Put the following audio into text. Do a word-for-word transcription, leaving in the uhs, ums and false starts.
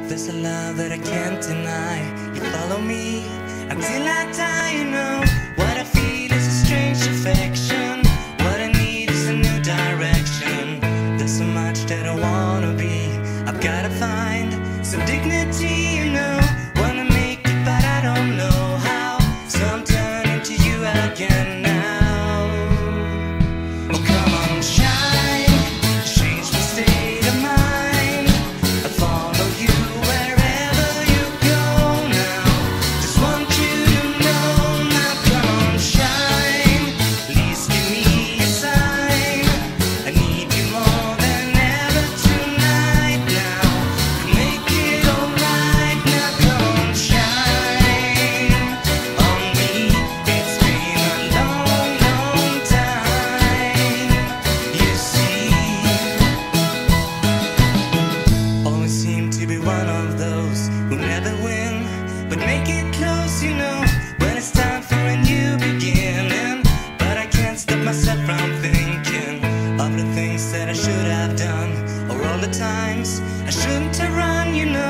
There's a love that I can't deny. You follow me until I die, you know. What I feel is a strange affection. What I need is a new direction. There's so much that I wanna be. I've gotta find some dignity, you know. Wanna make it but I don't know how. So I'm turning to you again now. Oh come on, shine, change my state of mind. I follow you wherever you go now. Just want you to know now. Come on, shine, please give me a sign. I need you more than ever tonight now. Make it alright now. Come on, shine on me. It's been a long, long time. You see, always seem to be one of those who never win, but make it close, you know, when it's time for a new beginning. But I can't stop myself from thinking of the things that I should have done, or all the times I shouldn't have run, you know.